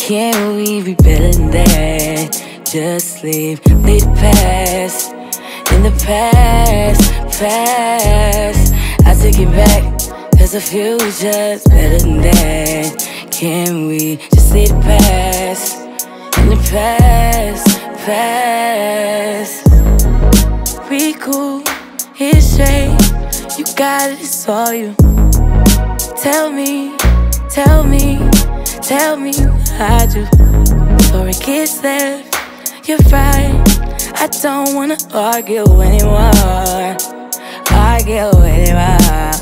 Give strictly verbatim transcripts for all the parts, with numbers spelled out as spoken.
Can we be better than that? Just leave, leave the past. In the past, past. I take it back, cause the future's better than that. Can we just leave the past? In the past, past. We cool, it's straight. You got it, it's all you. Tell me, tell me, tell me I do. Before it gets left, you're right. I don't wanna argue anymore. Argue anymore.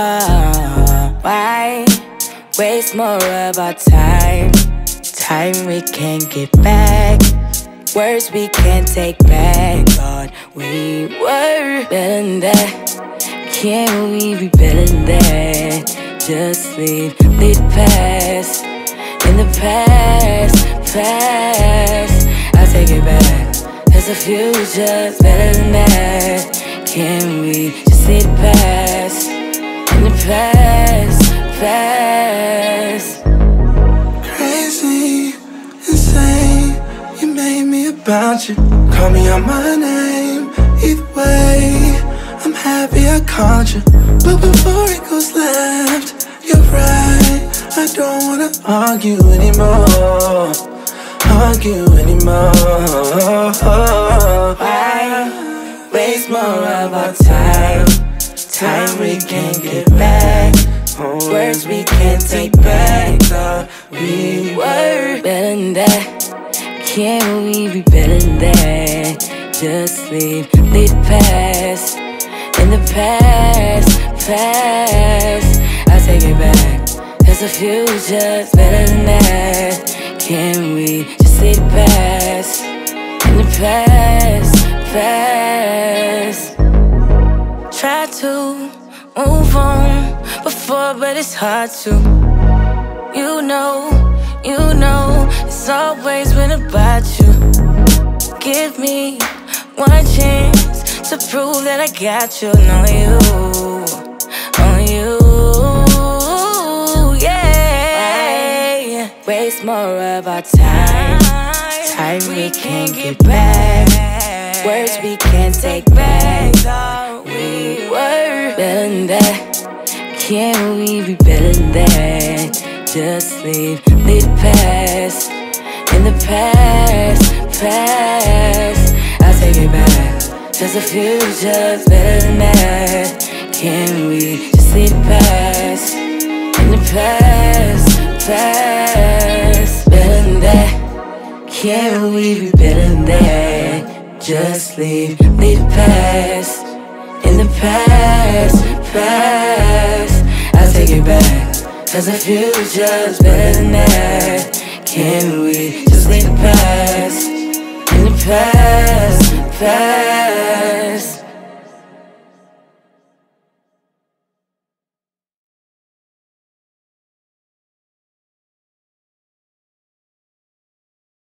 Why waste more of our time? Time we can't get back. Words we can't take back. Thought we were better than that. Can we be better than that? Just leave, leave the past. In the past, past. I'll take it back, cause the future's better than that. Can we just leave the past? In the past, past. Crazy, insane, you made me about you. Call me out my name, either way I'm happy I called you. But before it goes left, you're right, I don't wanna argue anymore. Argue anymore. Why waste more of our time? Time we can't get back. Words we can't take back. Thought we were better than that. Can we be better than that? Just leave, leave the past. In the past, past. I'll take it back, cause the future's better than that. Can we just leave the past? In the past, past. Try to move on before, but it's hard to. You know, you know, it's always been about you. Give me one chance to prove that I got you. And only you, only you, yeah. Waste more of our time. Time we can't get back. Words we can't take back. We were better than that. Can we be better than that? Just leave, leave the past. In the past, past. I'll take it back, cause the future's better than that. Can we just leave the past? In the past, past. Better than that. Can we be better than that? Just leave, leave the past. In the past, past. I'll take it back, cause the future's better than that. Can we just leave the past? In the past, past.